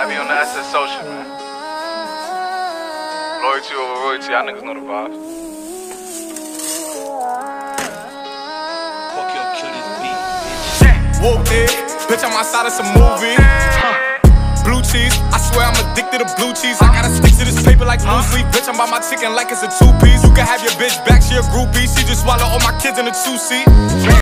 I be on the SS social, man. Loyalty over royalty, y'all niggas know the vibes. Fuck your kill this beat, bitch. Whoop it, bitch, I'm outside of some movie. Blue cheese, I swear I'm addicted to blue cheese. I gotta stick to this paper like blue sleep. Bitch, I'm by my chicken like it's a two-piece. You can have your bitch back, she a groupie. She just swallow all my kids in a two-seat.